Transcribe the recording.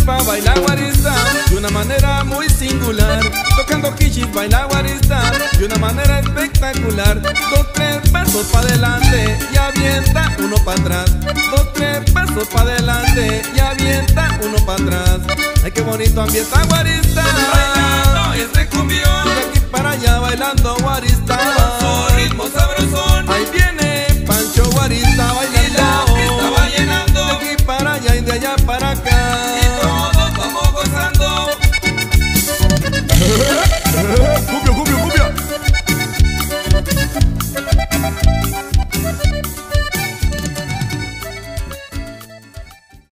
pa' bailar guarista de una manera muy singular. Tocando quichis baila guarista de una manera espectacular. 2, 3 pasos pa' adelante y avienta uno pa' atrás. 2, 3 pasos pa' adelante y avienta uno pa' atrás. Ay, qué bonito ambienta guarista, bailando este cumbión, de aquí para allá bailando guarista, su ritmo sabrosón. ahí viene Pancho Guarista bailando, Y la fiesta va llenando, de aquí para allá y de allá para acá.